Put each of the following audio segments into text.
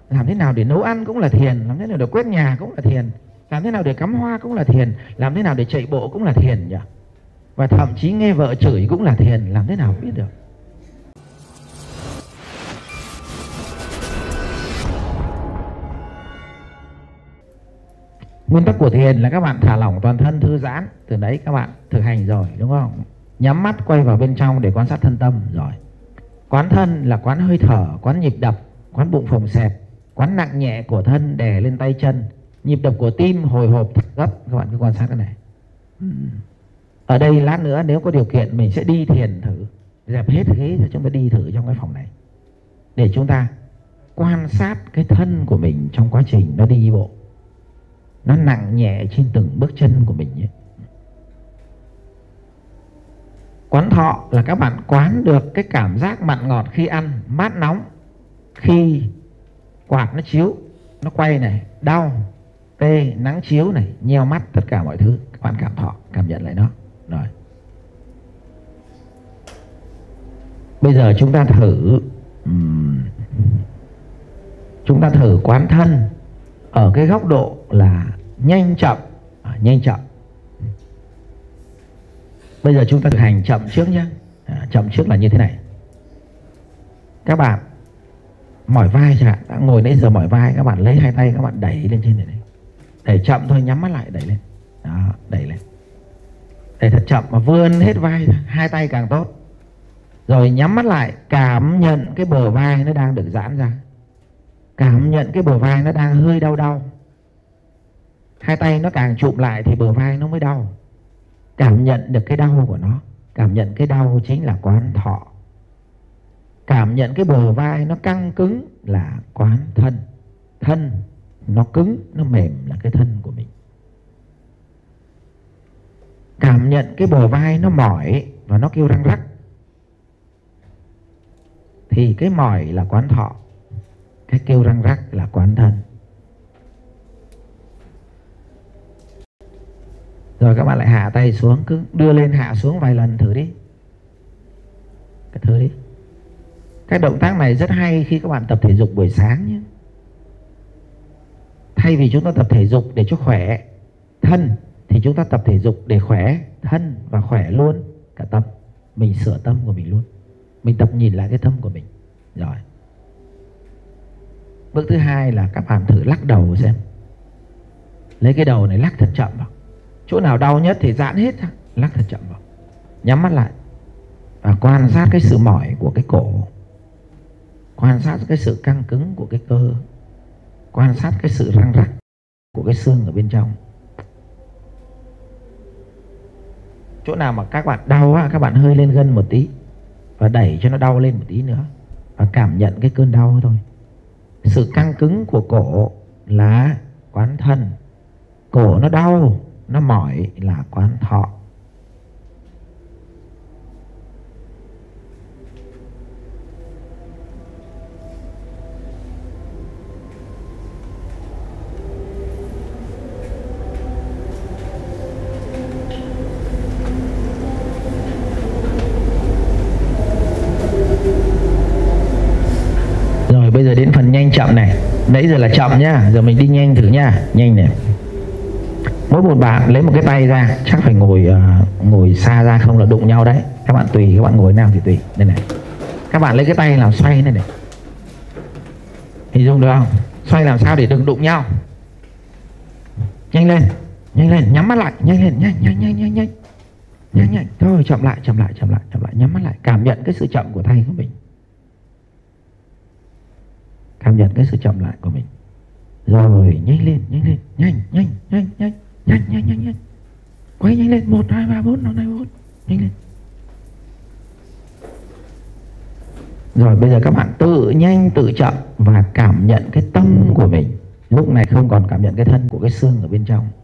làm thế nào để nấu ăn cũng là thiền, làm thế nào để quét nhà cũng là thiền, làm thế nào để cắm hoa cũng là thiền, làm thế nào để chạy bộ cũng là thiền nhỉ? Và thậm chí nghe vợ chửi cũng là thiền, làm thế nào biết được? Nguyên tắc của thiền là các bạn thả lỏng toàn thân, thư giãn. Từ đấy các bạn thực hành rồi đúng không? Nhắm mắt quay vào bên trong để quan sát thân tâm rồi. Quán thân là quán hơi thở, quán nhịp đập, quán bụng phồng xẹp, quán nặng nhẹ của thân đè lên tay chân, nhịp đập của tim hồi hộp gấp. Các bạn cứ quan sát cái này. Ở đây lát nữa nếu có điều kiện mình sẽ đi thiền thử, dẹp hết ghế cho chúng ta đi thử trong cái phòng này, để chúng ta quan sát cái thân của mình trong quá trình nó đi bộ, nó nặng nhẹ trên từng bước chân của mình ấy. Quán thọ là các bạn quán được cái cảm giác mặn ngọt khi ăn, mát nóng khi quạt nó chiếu, nó quay này, đau, tê, nắng chiếu này, nheo mắt, tất cả mọi thứ các bạn cảm thọ, cảm nhận lại nó. Rồi. Bây giờ chúng ta thử quán thân ở cái góc độ là nhanh chậm, nhanh chậm. Bây giờ chúng ta thực hành chậm trước nhé. Chậm trước là như thế này. Các bạn mỏi vai chẳng hạn, đã ngồi nãy giờ mỏi vai, các bạn lấy hai tay các bạn đẩy lên trên này, đẩy chậm thôi, nhắm mắt lại, đẩy lên. Đó, đẩy lên. Đẩy thật chậm mà vươn hết vai ra, hai tay càng tốt. Rồi nhắm mắt lại, cảm nhận cái bờ vai nó đang được giãn ra. Cảm nhận cái bờ vai nó đang hơi đau đau. Hai tay nó càng chụm lại thì bờ vai nó mới đau. Cảm nhận được cái đau của nó. Cảm nhận cái đau chính là quán thọ. Cảm nhận cái bờ vai nó căng cứng là quán thân. Thân nó cứng, nó mềm là cái thân của mình. Cảm nhận cái bờ vai nó mỏi và nó kêu răng rắc thì cái mỏi là quán thọ, cái kêu răng rắc là quán thân. Rồi các bạn lại hạ tay xuống, cứ đưa lên hạ xuống vài lần thử đi. Thử đi. Cái động tác này rất hay khi các bạn tập thể dục buổi sáng nhé. Thay vì chúng ta tập thể dục để cho khỏe thân thì chúng ta tập thể dục để khỏe thân và khỏe luôn cả tâm. Mình sửa tâm của mình luôn. Mình tập nhìn lại cái tâm của mình. Rồi. Bước thứ hai là các bạn thử lắc đầu xem. Lấy cái đầu này lắc thật chậm vào. Chỗ nào đau nhất thì giãn hết ra, lắc thật chậm vào. Nhắm mắt lại và quan sát cái sự mỏi của cái cổ, quan sát cái sự căng cứng của cái cơ, quan sát cái sự răng rắc của cái xương ở bên trong. Chỗ nào mà các bạn đau á, các bạn hơi lên gân một tí và đẩy cho nó đau lên một tí nữa và cảm nhận cái cơn đau thôi. Sự căng cứng của cổ là quán thân. Cổ nó đau, nó mỏi là quán thọ. Rồi bây giờ đến phần nhanh chậm này. Nãy giờ là chậm nhá, giờ mình đi nhanh thử nhá. Nhanh này. Mỗi một bạn lấy một cái tay ra, chắc phải ngồi xa ra không là đụng nhau đấy. Các bạn tùy, các bạn ngồi nào thì tùy. Đây này. Các bạn lấy cái tay làm xoay này này. Hình dung được không? Xoay làm sao để đừng đụng nhau. Nhanh lên, nhắm mắt lại, nhanh lên, nhanh. Thôi chậm lại, nhắm mắt lại, cảm nhận cái sự chậm của tay của mình. Cảm nhận cái sự chậm lại của mình. Rồi nhanh lên, nhanh. Quay nhanh lên, 1, 2, 3, 4, 5, 6, 7, 8, 9, 10, 11, 12, 13, 14, 15, 16, 17, 18, 19, 20. Nhanh lên. Rồi bây giờ các bạn tự nhanh tự chậm và cảm nhận cái tâm của mình. Lúc này không còn cảm nhận cái thân của cái xương ở bên trong.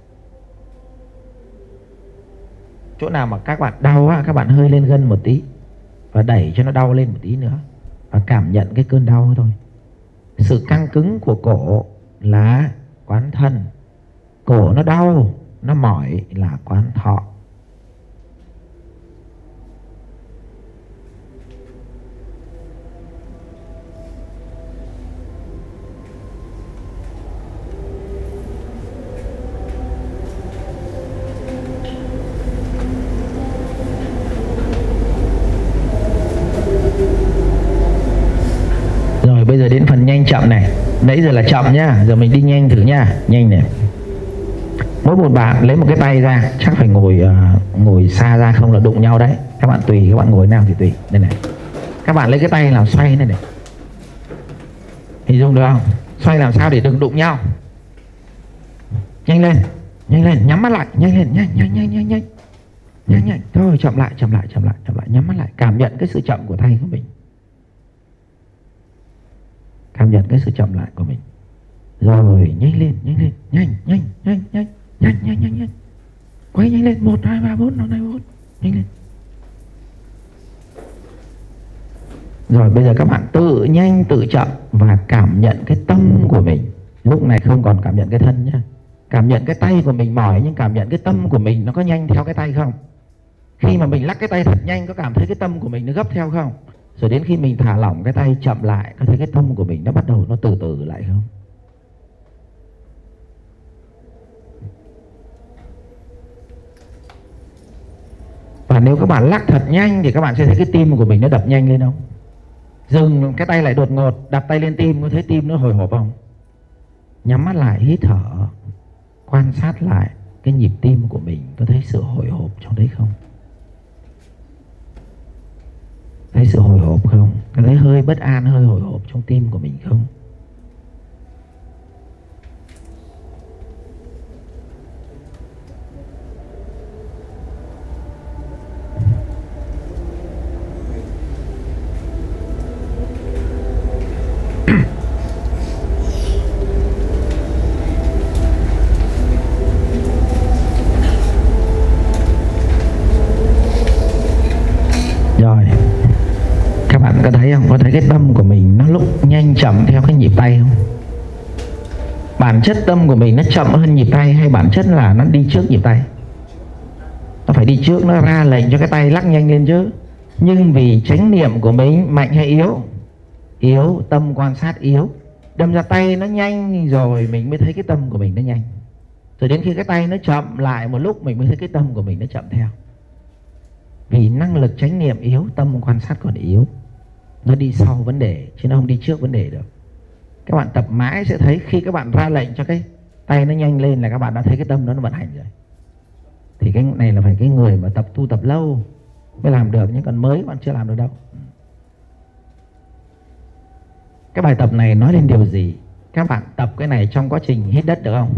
Chỗ nào mà các bạn đau á, các bạn hơi lên gân một tí và đẩy cho nó đau lên một tí nữa và cảm nhận cái cơn đau thôi. Sự căng cứng của cổ là quán thân. Cổ nó đau, nó mỏi là quán thọ. bây giờ đến phần nhanh chậm này. Nãy giờ là chậm nhá, giờ mình đi nhanh thử nhá. Nhanh này. Mỗi một bạn lấy một cái tay ra, chắc phải ngồi xa ra không là đụng nhau đấy. Các bạn tùy, các bạn ngồi nào thì tùy. Đây này. Các bạn lấy cái tay làm xoay này này. Hình dung được không? Xoay làm sao để đừng đụng nhau. Nhanh lên, nhắm mắt lại, nhanh lên, nhanh. Thôi chậm lại, nhắm mắt lại, cảm nhận cái sự chậm của tay của mình. Cảm nhận cái sự chậm lại của mình. Rồi nhanh lên, nhanh. Quay nhanh lên, 1 2 3 4 5 6 4, nhanh lên. Rồi bây giờ các bạn tự nhanh tự chậm và cảm nhận cái tâm của mình. Lúc này không còn cảm nhận cái thân nhá. Cảm nhận cái tay của mình mỏi, nhưng cảm nhận cái tâm của mình nó có nhanh theo cái tay không? Khi mà mình lắc cái tay thật nhanh, có cảm thấy cái tâm của mình nó gấp theo không? Rồi đến khi mình thả lỏng cái tay chậm lại, có thấy cái tâm của mình nó bắt đầu nó từ từ lại không? Và nếu các bạn lắc thật nhanh thì các bạn sẽ thấy cái tim của mình nó đập nhanh lên không? Dừng cái tay lại đột ngột, đặt tay lên tim, có thấy tim nó hồi hộp không? Nhắm mắt lại, hít thở, quan sát lại cái nhịp tim của mình, có thấy sự hồi hộp trong đấy không? Thấy sự hồi hộp không? Có thấy hơi bất an, hơi hồi hộp trong tim của mình không? Rồi, các bạn có thấy không? Có thấy cái tâm của mình nó lúc nhanh chậm theo cái nhịp tay không? Bản chất tâm của mình nó chậm hơn nhịp tay, hay bản chất là nó đi trước nhịp tay? Nó phải đi trước, nó ra lệnh cho cái tay lắc nhanh lên chứ. Nhưng vì chánh niệm của mình mạnh hay yếu? Yếu, tâm quan sát yếu. Đâm ra tay nó nhanh rồi mình mới thấy cái tâm của mình nó nhanh. Rồi đến khi cái tay nó chậm lại một lúc, mình mới thấy cái tâm của mình nó chậm theo. Vì năng lực chánh niệm yếu, tâm quan sát còn yếu. Nó đi sau vấn đề chứ nó không đi trước vấn đề được. Các bạn tập mãi sẽ thấy khi các bạn ra lệnh cho cái tay nó nhanh lên là các bạn đã thấy cái tâm nó vận hành rồi. Thì cái này là phải cái người mà tu tập lâu mới làm được, nhưng còn mới bạn chưa làm được đâu. Cái bài tập này nói lên điều gì? Các bạn tập cái này trong quá trình hít đất được không?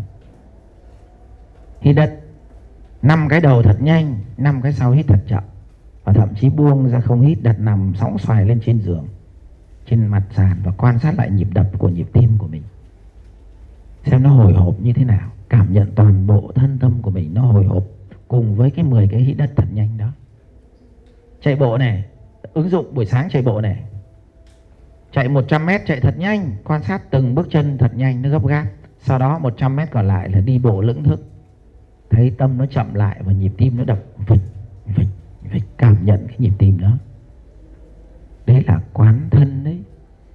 Hít đất 5 cái đầu thật nhanh, 5 cái sau hít thật chậm. Và thậm chí buông ra không hít, đặt nằm sóng xoài lên trên giường, trên mặt sàn, và quan sát lại nhịp đập của nhịp tim của mình, xem nó hồi hộp như thế nào. Cảm nhận toàn bộ thân tâm của mình nó hồi hộp cùng với cái 10 cái hít đất thật nhanh đó. Chạy bộ này, ứng dụng buổi sáng chạy bộ này, chạy 100 mét chạy thật nhanh, quan sát từng bước chân thật nhanh, nó gấp gáp. Sau đó 100 mét còn lại là đi bộ lững thững, thấy tâm nó chậm lại và nhịp tim nó đập vịch vịch vịch, cảm nhận cái nhịp tim đó. Đấy là quán thân đấy.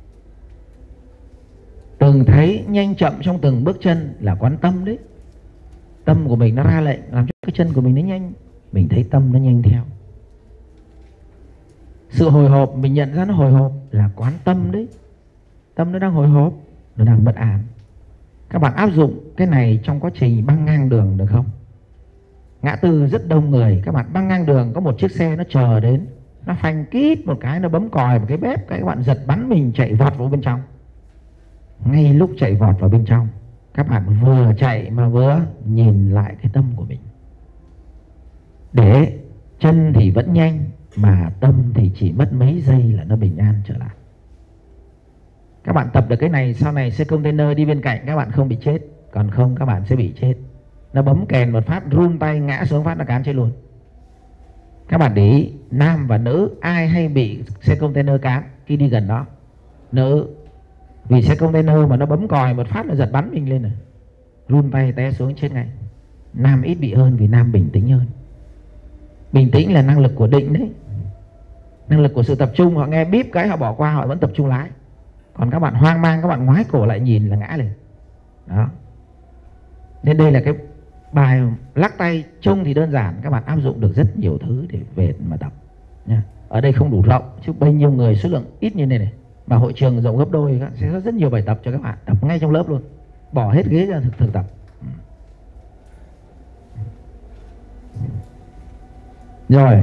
Từng thấy nhanh chậm trong từng bước chân là quán tâm đấy. Tâm của mình nó ra lệnh làm cho cái chân của mình nó nhanh, mình thấy tâm nó nhanh theo. Sự hồi hộp mình nhận ra nó hồi hộp là quán tâm đấy. Tâm nó đang hồi hộp, nó đang bất an. Các bạn áp dụng cái này trong quá trình băng ngang đường được không? Ngã tư rất đông người, các bạn băng ngang đường, có một chiếc xe nó chờ đến, nó phanh kít một cái, nó bấm còi một cái bếp, các bạn giật bắn mình chạy vọt vào bên trong. Ngay lúc chạy vọt vào bên trong, các bạn vừa chạy mà vừa nhìn lại cái tâm của mình, để chân thì vẫn nhanh mà tâm thì chỉ mất mấy giây là nó bình an trở lại. Các bạn tập được cái này, sau này xe container đi bên cạnh các bạn không bị chết, còn không các bạn sẽ bị chết. Nó bấm kèn một phát, run tay ngã xuống phát là cán chết luôn. Các bạn để ý, nam và nữ ai hay bị xe container cán khi đi gần đó? Nữ. Vì xe container mà nó bấm còi một phát là giật bắn mình lên rồi, run tay té xuống chết ngay. Nam ít bị hơn vì nam bình tĩnh hơn. Bình tĩnh là năng lực của định đấy, năng lực của sự tập trung. Họ nghe bíp cái họ bỏ qua, họ vẫn tập trung lái. Còn các bạn hoang mang, các bạn ngoái cổ lại nhìn là ngã lên đó. Nên đây là cái bài lắc tay trông thì đơn giản, các bạn áp dụng được rất nhiều thứ để về mà tập nha. Ở đây không đủ rộng chứ bao nhiêu người số lượng ít như này này, Mà hội trường rộng gấp đôi, sẽ có rất nhiều bài tập cho các bạn tập ngay trong lớp luôn, bỏ hết ghế ra thực tập. Rồi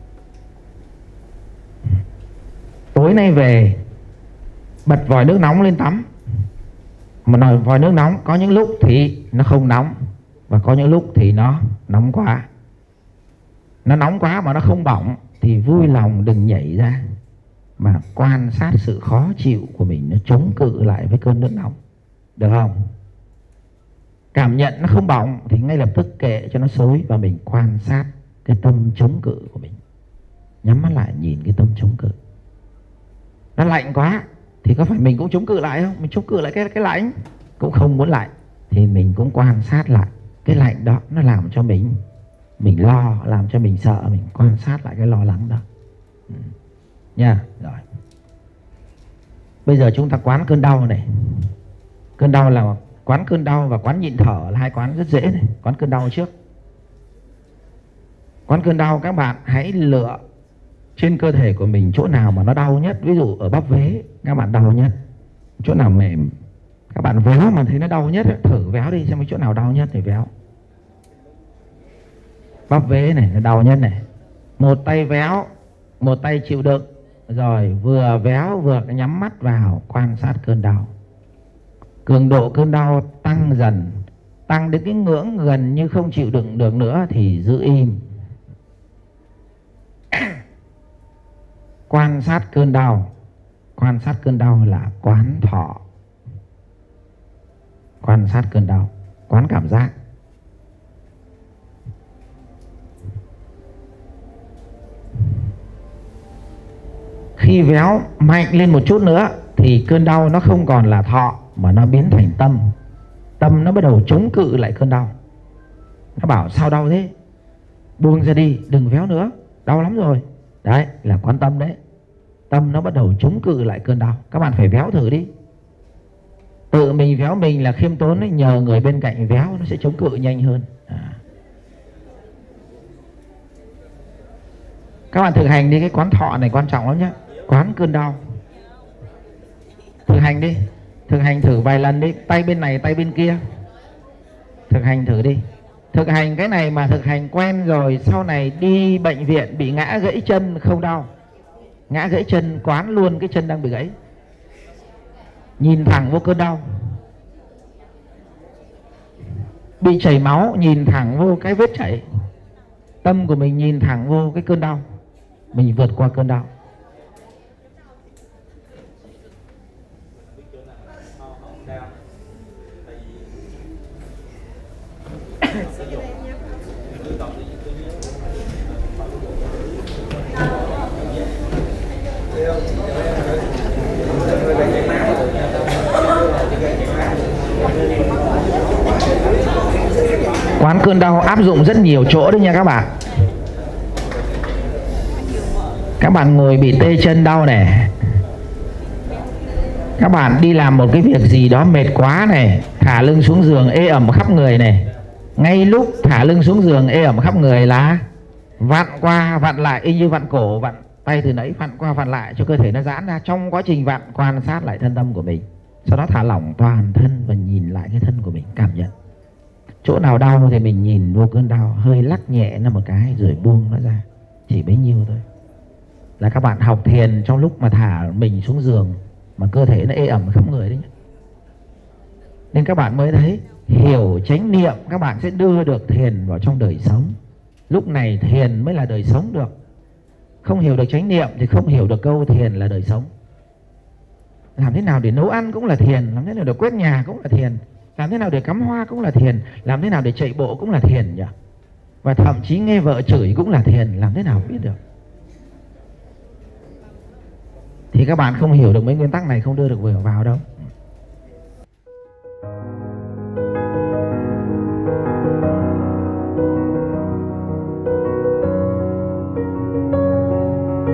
tối nay về bật vòi nước nóng lên tắm. Mà nồi vòi nước nóng có những lúc thì nó không nóng, và có những lúc thì nó nóng quá. Nó nóng quá mà nó không bỏng thì vui lòng đừng nhảy ra, mà quan sát sự khó chịu của mình, nó chống cự lại với cơn nước nóng, được không? Cảm nhận nó không bỏng thì ngay lập tức kệ cho nó xối, và mình quan sát cái tâm chống cự của mình. Nhắm mắt lại nhìn cái tâm chống cự. Nó lạnh quá thì có phải mình cũng chống cự lại không? Mình chống cự lại cái lạnh, cũng không muốn lạnh thì mình cũng quan sát lại cái lạnh đó, nó làm cho mình lo, làm cho mình sợ, mình quan sát lại cái lo lắng đó nha. Rồi bây giờ chúng ta quán cơn đau này. Cơn đau là quán cơn đau và quán nhịn thở là hai quán rất dễ này. Quán cơn đau trước. Quán cơn đau các bạn hãy lựa trên cơ thể của mình chỗ nào mà nó đau nhất. Ví dụ ở bắp vế các bạn đau nhất, chỗ nào mềm các bạn véo mà thấy nó đau nhất, thử véo đi xem cái chỗ nào đau nhất thì véo. Bắp vế này nó đau nhất này. Một tay véo, một tay chịu đựng, rồi vừa véo vừa nhắm mắt vào quan sát cơn đau. Cường độ cơn đau tăng dần, tăng đến cái ngưỡng gần như không chịu đựng được nữa thì giữ im. Quan sát cơn đau. Quan sát cơn đau là quán thọ. Quan sát cơn đau, quán cảm giác. Khi véo mạnh lên một chút nữa thì cơn đau nó không còn là thọ mà nó biến thành tâm. Tâm nó bắt đầu chống cự lại cơn đau. Nó bảo sao đau thế? Buông ra đi, đừng véo nữa, đau lắm rồi. Đấy là quan tâm đấy. Tâm nó bắt đầu chống cự lại cơn đau. Các bạn phải véo thử đi. Tự mình véo mình là khiêm tốn ấy, nhờ người bên cạnh véo nó sẽ chống cự nhanh hơn. Các bạn thực hành đi, cái quán thọ này quan trọng lắm nhé. Quán cơn đau. Thực hành đi. Thực hành thử vài lần đi. Tay bên này, tay bên kia. Thực hành thử đi. Thực hành cái này mà thực hành quen rồi, sau này đi bệnh viện bị ngã gãy chân không đau. Ngã gãy chân quán luôn cái chân đang bị gãy. Nhìn thẳng vô cơn đau. Bị chảy máu nhìn thẳng vô cái vết chảy. Tâm của mình nhìn thẳng vô cái cơn đau. Mình vượt qua cơn đau. Quán cơn đau áp dụng rất nhiều chỗ đấy nha các bạn. Các bạn ngồi bị tê chân đau này, các bạn đi làm một cái việc gì đó mệt quá này, thả lưng xuống giường ê ẩm khắp người này. Ngay lúc thả lưng xuống giường ê ẩm khắp người là vặn qua vặn lại, y như vặn cổ, vặn tay từ nãy, vặn qua vặn lại cho cơ thể nó giãn ra. Trong quá trình vặn quan sát lại thân tâm của mình, sau đó thả lỏng toàn thân và nhìn lại cái thân của mình, cảm nhận chỗ nào đau thì mình nhìn vô cơn đau, hơi lắc nhẹ nó một cái rồi buông nó ra. Chỉ bấy nhiêu thôi. Là các bạn học thiền trong lúc mà thả mình xuống giường mà cơ thể nó ê ẩm khắp người đấy nhé. Nên các bạn mới thấy hiểu chánh niệm, các bạn sẽ đưa được thiền vào trong đời sống. Lúc này thiền mới là đời sống được. Không hiểu được chánh niệm thì không hiểu được câu thiền là đời sống. Làm thế nào để nấu ăn cũng là thiền, làm thế nào để quét nhà cũng là thiền, làm thế nào để cắm hoa cũng là thiền, làm thế nào để chạy bộ cũng là thiền nhỉ. Và thậm chí nghe vợ chửi cũng là thiền, làm thế nào biết được. Thì các bạn không hiểu được mấy nguyên tắc này không đưa được vào đâu.